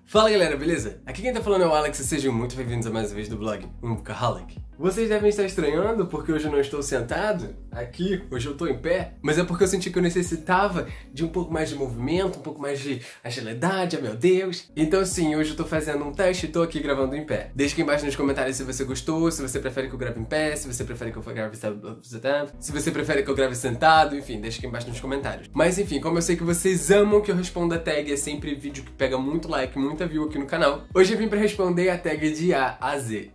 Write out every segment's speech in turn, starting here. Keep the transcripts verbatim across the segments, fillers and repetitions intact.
Fala galera, beleza? Aqui quem tá falando é o Alex e sejam muito bem-vindos a mais uma vez do blog Bookaholic. Vocês devem estar estranhando porque hoje eu não estou sentado aqui, hoje eu estou em pé, mas é porque eu senti que eu necessitava de um pouco mais de movimento, um pouco mais de agilidade, oh meu Deus. Então sim, hoje eu tô fazendo um teste e tô aqui gravando em pé. Deixa aqui embaixo nos comentários se você gostou, se você prefere que eu grave em pé, se você prefere que eu grave sentado, se você prefere que eu grave sentado, enfim, deixa aqui embaixo nos comentários. Mas enfim, como eu sei que vocês amam que eu responda a tag, é sempre vídeo que pega muito like, muita view aqui no canal, hoje eu vim pra responder a tag de A a Z.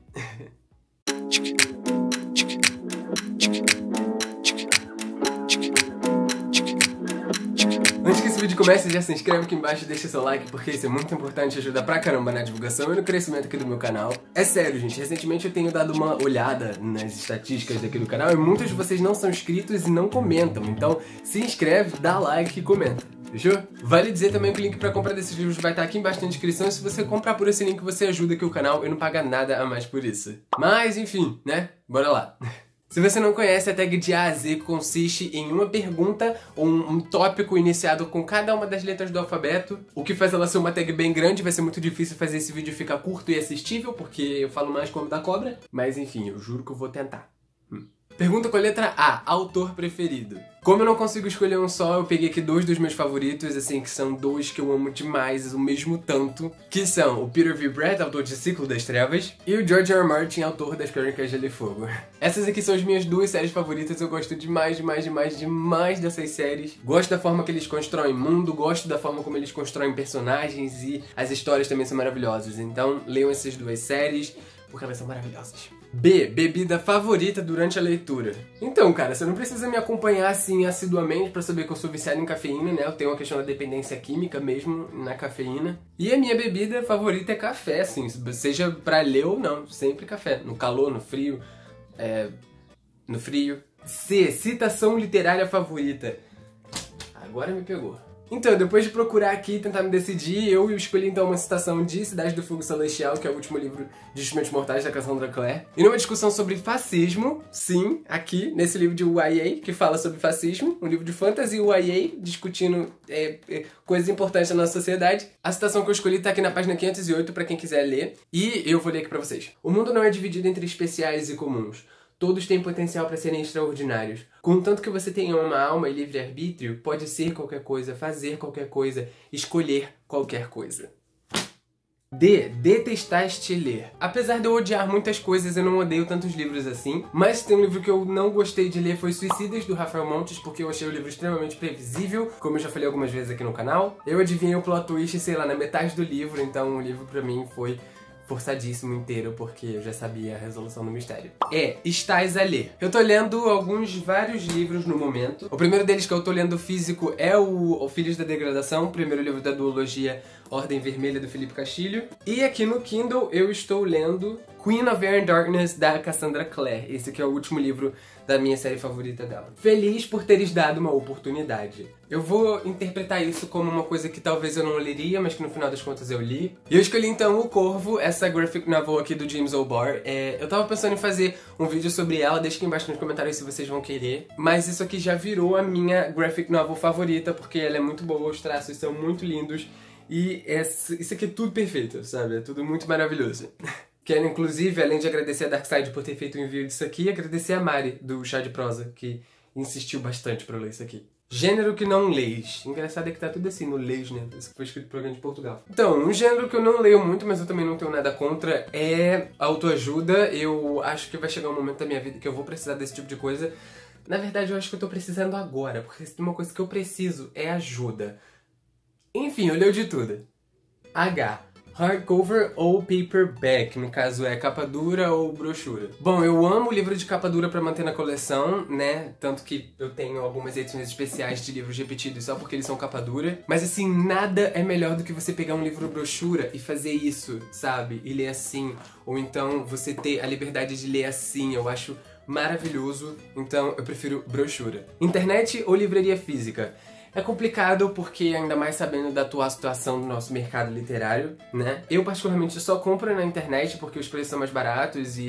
Antes que esse vídeo comece, já se inscreve aqui embaixo e deixa seu like, porque isso é muito importante, ajuda pra caramba na divulgação e no crescimento aqui do meu canal. É sério, gente, recentemente eu tenho dado uma olhada nas estatísticas daqui do canal e muitos de vocês não são inscritos e não comentam, então se inscreve, dá like e comenta. Fechou? Vale dizer também que o link pra comprar desses livros vai estar aqui embaixo na descrição e se você comprar por esse link você ajuda aqui o canal e não paga nada a mais por isso. Mas enfim, né? Bora lá! Se você não conhece, a tag de A a Z consiste em uma pergunta ou um, um tópico iniciado com cada uma das letras do alfabeto, o que faz ela ser uma tag bem grande. Vai ser muito difícil fazer esse vídeo ficar curto e assistível, porque eu falo mais como da cobra, mas enfim, eu juro que eu vou tentar. Hum. Pergunta com a letra A, autor preferido. Como eu não consigo escolher um só, eu peguei aqui dois dos meus favoritos, assim, que são dois que eu amo demais, o mesmo tanto, que são o Peter V. Brett, autor de Ciclo das Trevas, e o George R. R. Martin, autor das Crônicas de Gelo e Fogo. Essas aqui são as minhas duas séries favoritas, eu gosto demais, demais, demais, demais dessas séries. Gosto da forma que eles constroem mundo, gosto da forma como eles constroem personagens e as histórias também são maravilhosas. Então, leiam essas duas séries, porque elas são maravilhosas. B. Bebida favorita durante a leitura. Então, cara, você não precisa me acompanhar assim assiduamente pra saber que eu sou viciado em cafeína, né? Eu tenho uma questão da dependência química mesmo na cafeína. E a minha bebida favorita é café, assim, seja pra ler ou não, sempre café. No calor, no frio, é... no frio. C. Citação literária favorita. Agora me pegou. Então, depois de procurar aqui e tentar me decidir, eu escolhi então uma citação de Cidade do Fogo Celestial, que é o último livro de Instrumentos Mortais da Cassandra Clare. E numa discussão sobre fascismo, sim, aqui, nesse livro de Y A, que fala sobre fascismo, um livro de fantasy Y A, discutindo é, é, coisas importantes da nossa sociedade. A citação que eu escolhi tá aqui na página quinhentos e oito, pra quem quiser ler, e eu vou ler aqui pra vocês. O mundo não é dividido entre especiais e comuns. Todos têm potencial para serem extraordinários. Contanto que você tenha uma alma e livre-arbítrio, pode ser qualquer coisa, fazer qualquer coisa, escolher qualquer coisa. D. Detestaste ler. Apesar de eu odiar muitas coisas, eu não odeio tantos livros assim. Mas tem um livro que eu não gostei de ler, foi Suicidas, do Rafael Montes, porque eu achei o livro extremamente previsível, como eu já falei algumas vezes aqui no canal. Eu adivinhei o plot twist, sei lá, na metade do livro, então o livro pra mim foi forçadíssimo inteiro, porque eu já sabia a resolução do mistério. É, estás a ler. Eu tô lendo alguns, vários livros no momento. O primeiro deles que eu tô lendo físico é o, o Filhos da Degradação, o primeiro livro da duologia Ordem Vermelha, do Felipe Castilho. E aqui no Kindle eu estou lendo Queen of Air and Darkness, da Cassandra Clare. Esse aqui é o último livro da minha série favorita dela. Feliz por teres dado uma oportunidade. Eu vou interpretar isso como uma coisa que talvez eu não leria, mas que no final das contas eu li. E eu escolhi então O Corvo, essa graphic novel aqui do James O'Barr. É, eu tava pensando em fazer um vídeo sobre ela, deixa aqui embaixo nos comentários se vocês vão querer. Mas isso aqui já virou a minha graphic novel favorita, porque ela é muito boa, os traços são muito lindos. E essa, isso aqui é tudo perfeito, sabe? É tudo muito maravilhoso. Quero, inclusive, além de agradecer a Darkside por ter feito o envio disso aqui, agradecer a Mari, do Chá de Prosa, que insistiu bastante pra eu ler isso aqui. Gênero que não leis. Engraçado é que tá tudo assim no leis, né? Isso foi escrito por alguém de Portugal. Então, um gênero que eu não leio muito, mas eu também não tenho nada contra, é autoajuda. Eu acho que vai chegar um momento da minha vida que eu vou precisar desse tipo de coisa. Na verdade, eu acho que eu tô precisando agora, porque se tem uma coisa que eu preciso é ajuda. Enfim, eu leio de tudo. H. Hardcover ou paperback, no caso é capa dura ou brochura. Bom, eu amo livro de capa dura pra manter na coleção, né? Tanto que eu tenho algumas edições especiais de livros repetidos só porque eles são capa dura. Mas assim, nada é melhor do que você pegar um livro brochura e fazer isso, sabe? E ler assim. Ou então você ter a liberdade de ler assim, eu acho maravilhoso. Então eu prefiro brochura. Internet ou livraria física? É complicado porque, ainda mais sabendo da atual situação do nosso mercado literário, né? Eu particularmente só compro na internet porque os preços são mais baratos e,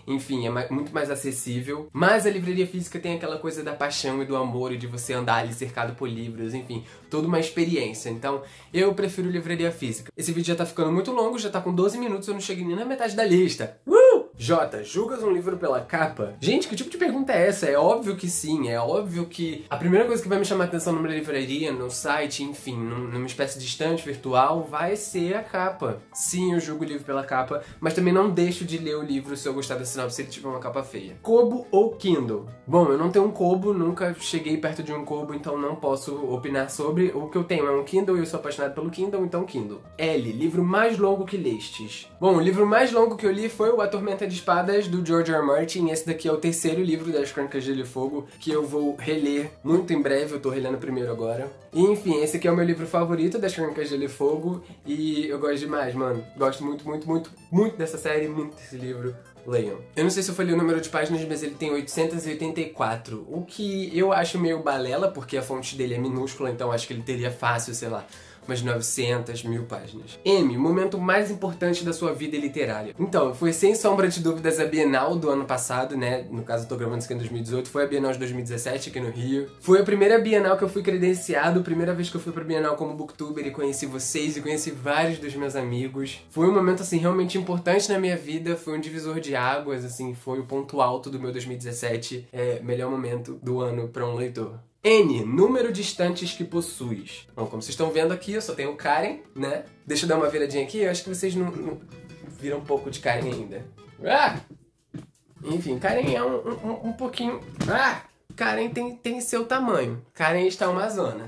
enfim, é mais, muito mais acessível. Mas a livraria física tem aquela coisa da paixão e do amor e de você andar ali cercado por livros, enfim, toda uma experiência. Então, eu prefiro livraria física. Esse vídeo já tá ficando muito longo, já tá com doze minutos, eu não cheguei nem na metade da lista. Uh! Jota, julgas um livro pela capa? Gente, que tipo de pergunta é essa? É óbvio que sim, é óbvio que a primeira coisa que vai me chamar a atenção numa livraria, no site, enfim, numa espécie de estante virtual, vai ser a capa. Sim, eu julgo o livro pela capa, mas também não deixo de ler o livro se eu gostar da sinopse se ele tiver uma capa feia. Kobo ou Kindle? Bom, eu não tenho um Kobo, nunca cheguei perto de um Kobo, então não posso opinar sobre. O que eu tenho é um Kindle e eu sou apaixonado pelo Kindle, então Kindle. L, livro mais longo que lestes? Bom, o livro mais longo que eu li foi o A Tormenta de Espadas, do George R. R. Martin. Esse daqui é o terceiro livro das Crônicas de Gelo e Fogo, que eu vou reler muito em breve, eu tô relendo o primeiro agora. E, enfim, esse aqui é o meu livro favorito das Crônicas de Gelo e Fogo, e eu gosto demais, mano. Gosto muito, muito, muito, muito dessa série, muito desse livro. Leiam. Eu não sei se eu falei o número de páginas, mas ele tem oitocentas e oitenta e quatro, o que eu acho meio balela, porque a fonte dele é minúscula, então acho que ele teria fácil, sei lá, umas novecentas mil páginas. M, momento mais importante da sua vida literária. Então, foi sem sombra de dúvidas a Bienal do ano passado, né? No caso, eu tô gravando isso aqui em dois mil e dezoito. Foi a Bienal de dois mil e dezessete aqui no Rio. Foi a primeira Bienal que eu fui credenciado, primeira vez que eu fui pra Bienal como booktuber e conheci vocês e conheci vários dos meus amigos. Foi um momento, assim, realmente importante na minha vida. Foi um divisor de águas, assim, foi o ponto alto do meu dois mil e dezessete. É, melhor momento do ano pra um leitor. N, número de estantes que possuis. Bom, como vocês estão vendo aqui, eu só tenho Karen, né? Deixa eu dar uma viradinha aqui, eu acho que vocês não, não viram um pouco de Karen ainda. Ah! Enfim, Karen é um, um, um pouquinho... Ah! Karen tem, tem seu tamanho. Karen está uma zona.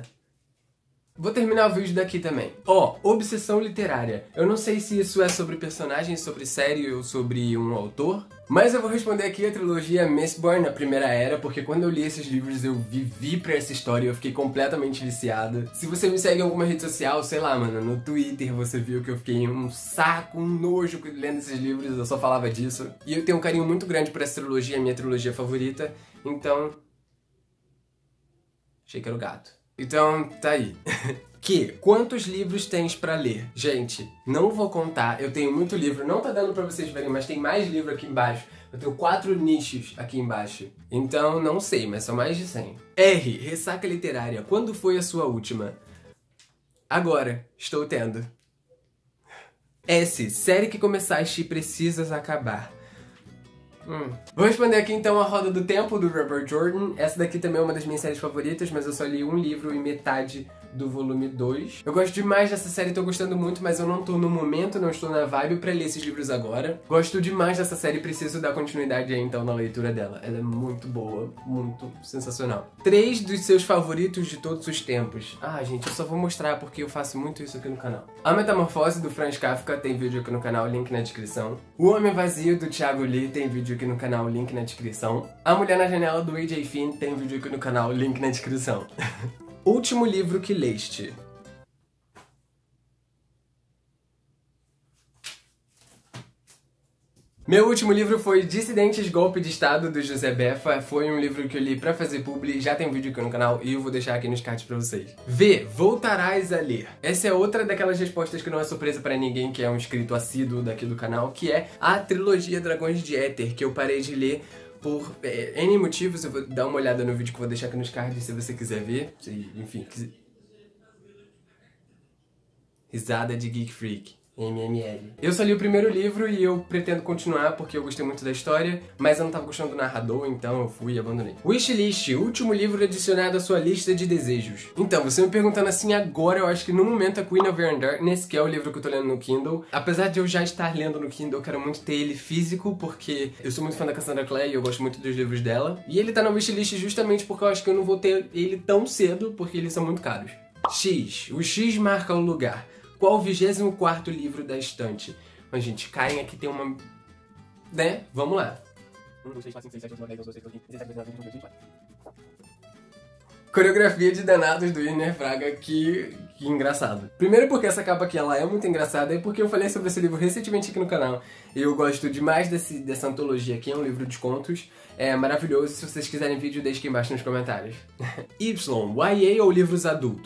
Vou terminar o vídeo daqui também. Ó, oh, obsessão literária. Eu não sei se isso é sobre personagens, sobre série ou sobre um autor, mas eu vou responder aqui a trilogia Mistborn, a Primeira Era, porque quando eu li esses livros eu vivi pra essa história e eu fiquei completamente viciado. Se você me segue em alguma rede social, sei lá, mano, no Twitter você viu que eu fiquei um saco, um nojo lendo esses livros, eu só falava disso. E eu tenho um carinho muito grande por essa trilogia, a minha trilogia favorita, então... Achei que era o gato. Então, tá aí. Que, quantos livros tens pra ler? Gente, não vou contar, eu tenho muito livro, não tá dando pra vocês verem, mas tem mais livro aqui embaixo. Eu tenho quatro nichos aqui embaixo. Então, não sei, mas são mais de cem. R, ressaca literária. Quando foi a sua última? Agora, estou tendo. S, série que começaste e precisas acabar. Hum. Vou responder aqui então a Roda do Tempo, do Robert Jordan. Essa daqui também é uma das minhas séries favoritas, mas eu só li um livro e metade do volume dois. Eu gosto demais dessa série, tô gostando muito, mas eu não tô no momento, não estou na vibe pra ler esses livros agora. Gosto demais dessa série e preciso dar continuidade aí então na leitura dela. Ela é muito boa, muito sensacional. Três dos seus favoritos de todos os tempos. Ah, gente, eu só vou mostrar porque eu faço muito isso aqui no canal. A Metamorfose, do Franz Kafka, tem vídeo aqui no canal, link na descrição. O Homem Vazio, do Thiago Lee, tem vídeo aqui no canal, link na descrição. A Mulher na Janela, do A J Finn, tem vídeo aqui no canal, link na descrição. Último livro que leste. Meu último livro foi Dissidentes, Golpe de Estado, do José Befa. Foi um livro que eu li pra fazer publi, já tem um vídeo aqui no canal e eu vou deixar aqui nos cards pra vocês. V, voltarás a ler. Essa é outra daquelas respostas que não é surpresa pra ninguém, que é um inscrito assíduo daqui do canal, que é a trilogia Dragões de Éter, que eu parei de ler por é, N motivos. Eu vou dar uma olhada no vídeo que eu vou deixar aqui nos cards se você quiser ver. Se, enfim, quiser... Risada de Geek Freak. M M L. Eu só li o primeiro livro e eu pretendo continuar porque eu gostei muito da história, mas eu não tava gostando do narrador, então eu fui e abandonei. Wishlist, último livro adicionado à sua lista de desejos. Então, você me perguntando assim agora, eu acho que no momento é Queen of Iron Darkness, que é o livro que eu tô lendo no Kindle. Apesar de eu já estar lendo no Kindle, eu quero muito ter ele físico, porque eu sou muito fã da Cassandra Clare e eu gosto muito dos livros dela. E ele tá na wishlist justamente porque eu acho que eu não vou ter ele tão cedo, porque eles são muito caros. X, o X marca o lugar. Qual o vigésimo quarto livro da estante? Mas, gente, Karen aqui tem uma... Né? Vamos lá. um, dois, três, quatro, cinco, seis, sete, oito, nove, dez, onze, doze, treze, quatorze, quinze, dezessete, dezenove, vinte, vinte e quatro. Coreografia de Danados, do Iner Fraga, que... que engraçado. Primeiro porque essa capa aqui, ela é muito engraçada, e porque eu falei sobre esse livro recentemente aqui no canal. Eu gosto demais desse, dessa antologia aqui, é um livro de contos. É maravilhoso, se vocês quiserem vídeo, deixe aqui embaixo nos comentários. Y, Y A ou livros adultos?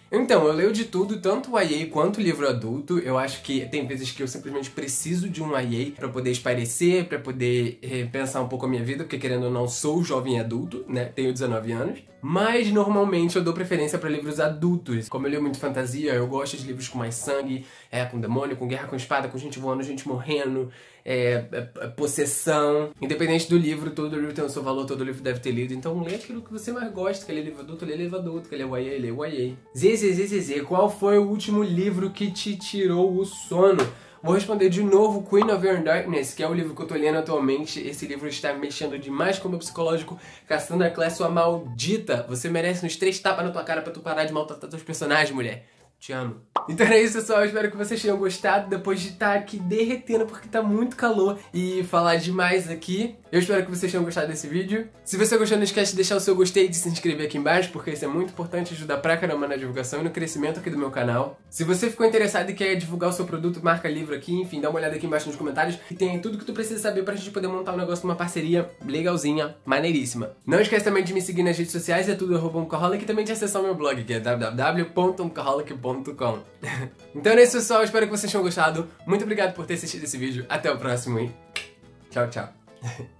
Então, eu leio de tudo, tanto o I A quanto o livro adulto. Eu acho que tem vezes que eu simplesmente preciso de um I A pra poder espairecer, pra poder eh, pensar um pouco a minha vida, porque querendo ou não, sou jovem adulto, né? Tenho dezenove anos. Mas normalmente eu dou preferência pra livros adultos. Como eu leio muito fantasia, eu gosto de livros com mais sangue, é, com demônio, com guerra com espada, com gente voando, gente morrendo, é, é, possessão. Independente do livro, todo livro tem o seu valor, todo livro deve ter lido. Então lê aquilo que você mais gosta. Quer ler livro adulto, lê livro adulto. Quer ler o I A, lê o I A. Zê, zê, zê, zê, zê. Qual foi o último livro que te tirou o sono? Vou responder de novo Queen of Your Darkness, que é o livro que eu tô lendo atualmente. Esse livro está mexendo demais com o meu psicológico. Cassandra Clare, sua maldita. Você merece uns três tapas na tua cara pra tu parar de maltratar teus personagens, mulher. Te amo. Então é isso, pessoal. Eu espero que vocês tenham gostado depois de estar aqui derretendo porque tá muito calor e falar demais aqui. Eu espero que vocês tenham gostado desse vídeo. Se você gostou, não esquece de deixar o seu gostei e de se inscrever aqui embaixo, porque isso é muito importante, ajuda pra caramba na divulgação e no crescimento aqui do meu canal. Se você ficou interessado e quer divulgar o seu produto, marca livro aqui, enfim, dá uma olhada aqui embaixo nos comentários e tem tudo que tu precisa saber pra gente poder montar um negócio numa parceria legalzinha, maneiríssima. Não esquece também de me seguir nas redes sociais, é tudo arroba umcaholic, e também de acessar o meu blog, que é w w w ponto umcaholic ponto com. Então é isso, pessoal. Espero que vocês tenham gostado. Muito obrigado por ter assistido esse vídeo. Até o próximo e tchau, tchau.